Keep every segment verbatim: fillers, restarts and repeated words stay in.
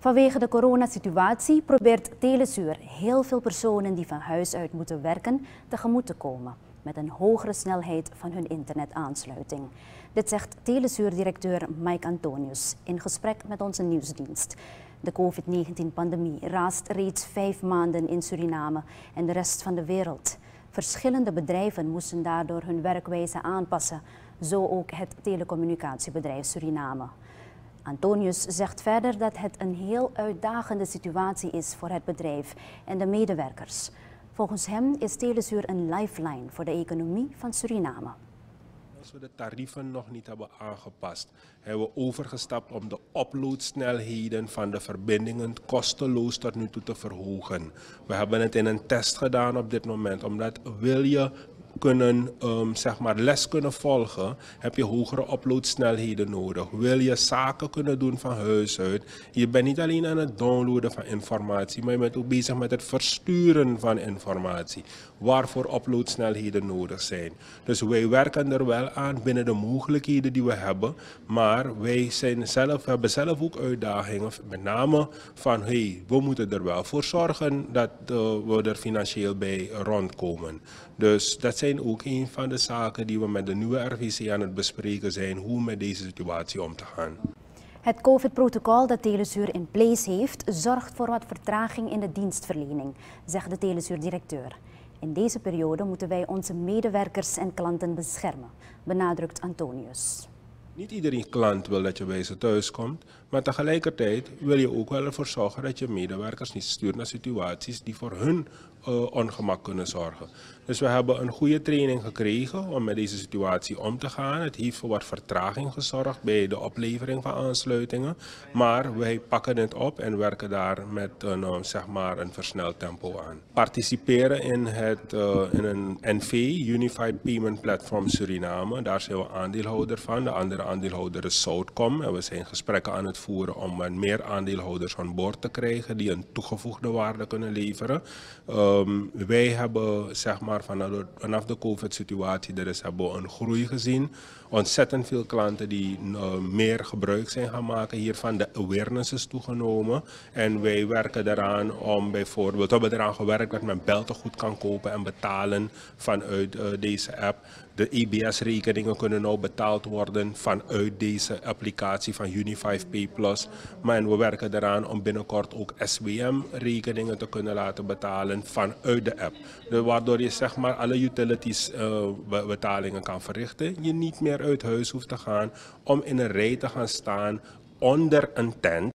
Vanwege de coronasituatie probeert Telezuur heel veel personen die van huis uit moeten werken tegemoet te komen met een hogere snelheid van hun internetaansluiting. Dit zegt Telezuur-directeur Mike Antonius in gesprek met onze nieuwsdienst. De COVID negentien pandemie raast reeds vijf maanden in Suriname en de rest van de wereld. Verschillende bedrijven moesten daardoor hun werkwijze aanpassen, zo ook het telecommunicatiebedrijf Suriname. Antonius zegt verder dat het een heel uitdagende situatie is voor het bedrijf en de medewerkers. Volgens hem is Telezuur een lifeline voor de economie van Suriname. Als we de tarieven nog niet hebben aangepast, hebben we overgestapt om de uploadsnelheden van de verbindingen kosteloos tot nu toe te verhogen. We hebben het in een test gedaan op dit moment, omdat wil je kunnen, um, zeg maar les kunnen volgen, heb je hogere uploadsnelheden nodig. Wil je zaken kunnen doen van huis uit, je bent niet alleen aan het downloaden van informatie, maar je bent ook bezig met het versturen van informatie, waarvoor uploadsnelheden nodig zijn. Dus wij werken er wel aan binnen de mogelijkheden die we hebben, maar wij zijn zelf, we hebben zelf ook uitdagingen, met name van hey, we moeten er wel voor zorgen dat uh, we er financieel bij rondkomen. Dus dat zijn ook een van de zaken die we met de nieuwe R V C aan het bespreken zijn, hoe met deze situatie om te gaan. Het COVID-protocol dat Telezuur in place heeft, zorgt voor wat vertraging in de dienstverlening, zegt de Telezuur-directeur. In deze periode moeten wij onze medewerkers en klanten beschermen, benadrukt Antonius. Niet iedere klant wil dat je bij ze thuis komt, maar tegelijkertijd wil je ook wel ervoor zorgen dat je medewerkers niet stuurt naar situaties die voor hun uh, ongemak kunnen zorgen. Dus we hebben een goede training gekregen om met deze situatie om te gaan. Het heeft voor wat vertraging gezorgd bij de oplevering van aansluitingen, maar wij pakken het op en werken daar met een, uh, zeg maar een versneld tempo aan. Participeren in, het, uh, in een N V, Unified Payment Platform Suriname, daar zijn we aandeelhouder van. De andere aandeelhouder is Southcom en we zijn gesprekken aan het voeren om meer aandeelhouders aan boord te krijgen die een toegevoegde waarde kunnen leveren. Um, wij hebben zeg maar vanaf de, vanaf de COVID-situatie er is, hebben we een groei gezien. Ontzettend veel klanten die uh, meer gebruik zijn gaan maken hiervan. De awareness is toegenomen en wij werken eraan om bijvoorbeeld, we hebben eraan gewerkt dat men belten goed kan kopen en betalen vanuit uh, deze app. De E B S-rekeningen kunnen nu betaald worden vanuit deze applicatie van Unified Pay Plus. Maar we werken eraan om binnenkort ook S W M-rekeningen te kunnen laten betalen vanuit de app. Dus waardoor je zeg maar alle utilities uh, betalingen kan verrichten. Je niet meer uit huis hoeft te gaan om in een rij te gaan staan onder een tent.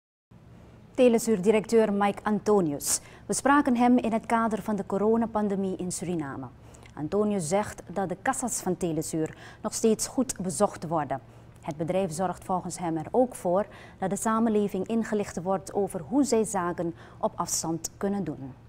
Telezuur-directeur Mike Antonius. We spraken hem in het kader van de coronapandemie in Suriname. Antonius zegt dat de kassas van Telezuur nog steeds goed bezocht worden. Het bedrijf zorgt volgens hem er ook voor dat de samenleving ingelicht wordt over hoe zij zaken op afstand kunnen doen.